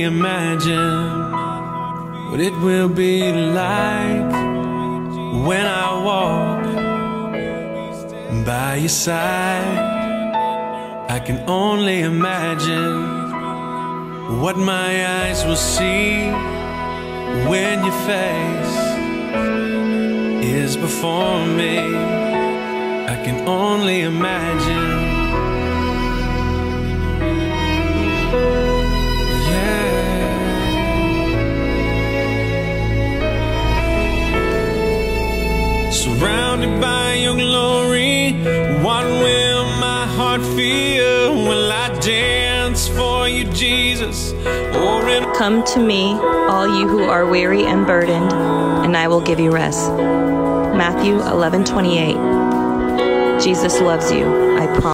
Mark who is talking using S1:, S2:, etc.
S1: imagine what it will be like when I walk by your side. I can only imagine what my eyes will see when your face is before me. I can only imagine. Surrounded by your glory, what will my heart feel? Will I dance for you, Jesus?
S2: Come to me, all you who are weary and burdened, and I will give you rest. Matthew 11:28. Jesus loves you.